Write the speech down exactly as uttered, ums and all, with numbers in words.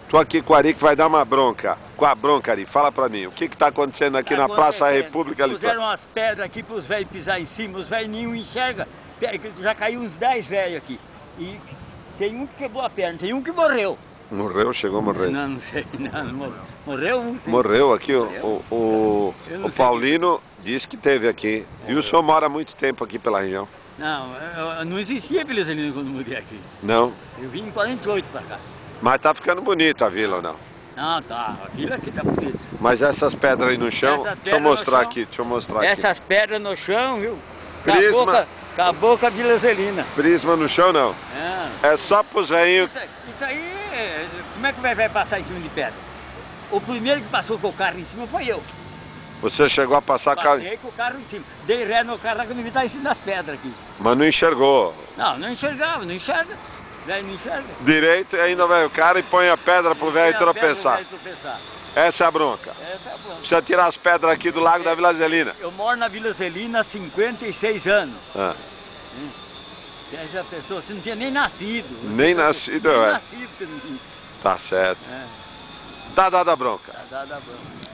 Tô aqui com o Ari que vai dar uma bronca. Com a bronca, Ari, fala pra mim. O que que tá acontecendo aqui tá na Praça da acontecendo. República? Ali Puseram umas pedras aqui pros velhos pisar em cima, os velhos nenhum enxerga. Já caiu uns dez velhos aqui. E tem um que quebrou a perna, tem um que morreu. Morreu? Chegou a morrer? Não, não sei, não, não morreu. Morreu um sim. Morreu aqui, Morreu. o, o, o, o Paulino disse que teve aqui. E o senhor mora há muito tempo aqui pela região? Não, eu, eu não existia Vila Zelina quando mudei aqui. Não? Eu vim em quarenta e oito pra cá. Mas tá ficando bonita a vila ou não? Não, tá, a vila aqui tá bonita. Mas essas pedras aí no chão, Essas deixa eu pedras no mostrar chão. aqui, deixa eu mostrar Essas pedras no chão, viu? Prisma. Acabou com a, acabou com a Vila Zelina. aqui. Prisma no chão não. É. É só pros velhinhos. Isso, isso aí, como é que vai, vai passar em cima de pedra? O primeiro que passou com o carro em cima foi eu. Você chegou a passar carro, Passei com o carro em cima. Dei ré no carro quando me tá em cima das pedras aqui. mas não enxergou. Não, não enxergava, não enxerga. Velho não enxerga. Direito e ainda vai o cara e põe a pedra pro velho Põe a pedra pro tropeçar. velho tropeçar. Essa é a bronca. Essa é a bronca. Precisa tirar as pedras aqui do Lago da Vila Zelina. Eu moro na Vila Zelina há cinquenta e seis anos. Ah, Essa pessoa, você não tinha nem nascido. nem nascido, Nem é. nascido você não tinha. Tá certo. É, Tá dada a bronca. tá dada a bronca.